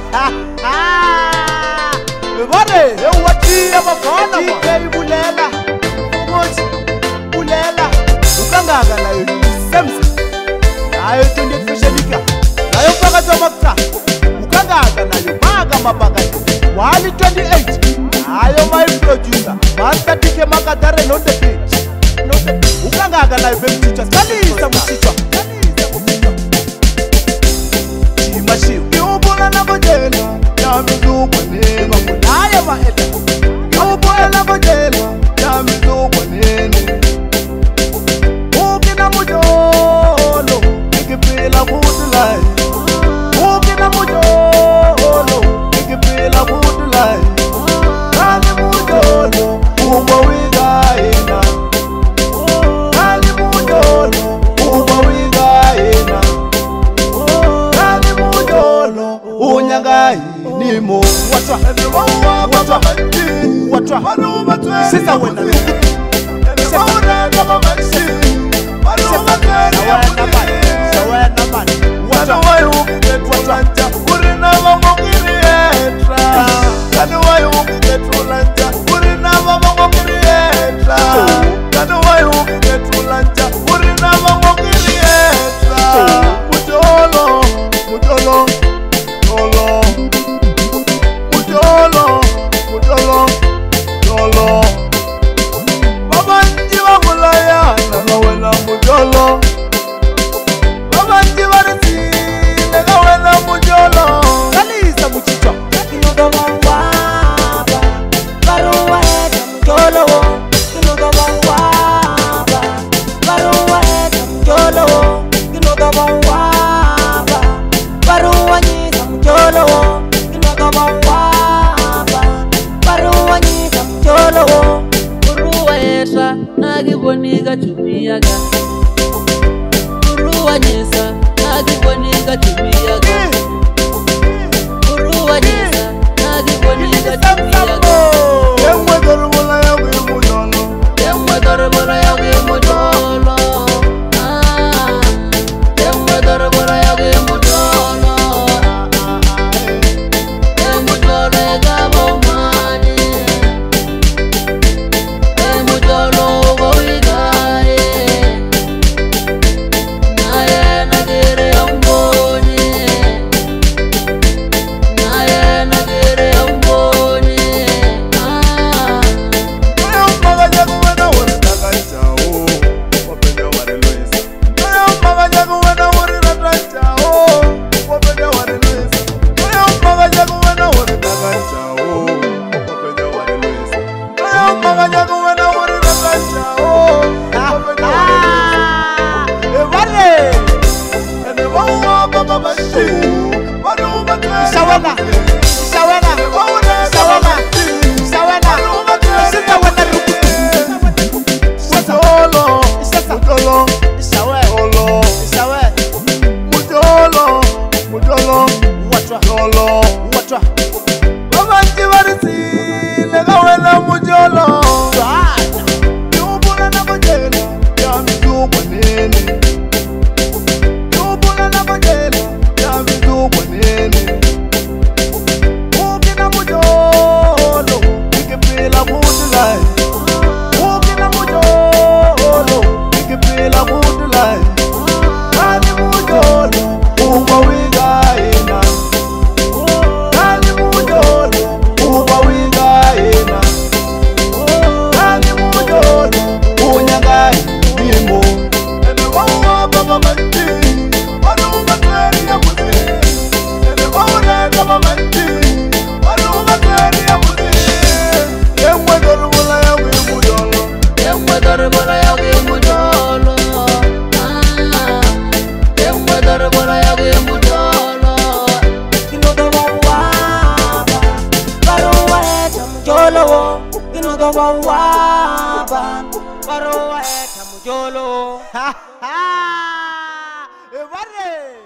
Bore ewati abafana ibulela ukuthi bulela ukangaka nayo semse nayo 20 fishelika nayo phakathi kwamakutha ukangaka nayo maka mabhakathi wali 28 nayo my producer master TK Makatare no the beach ukangaka nayo bemthicha salisa mthicha imashi ubona nabojela yamizubwa nini mamulaya maeta ubona nabojela yamizubwa nini ukina mujolo ikipila budulai ukina mujolo ikipila budulai kani mujolo uba wigaina kani mujolo uba wigaina kani mujolo unyangai nimo watwa sisa wena Agiboniga chumiyaga Uruwanyesa agiboniga chumiyaga Uruwanyesa agiboniga chumiyaga Yemwe dorbola yawe mujolo Yemwe dorbola yawe mujolo Yemwe dorbola yawe mujolo Mujolo egabo mani Mujolo ha ha.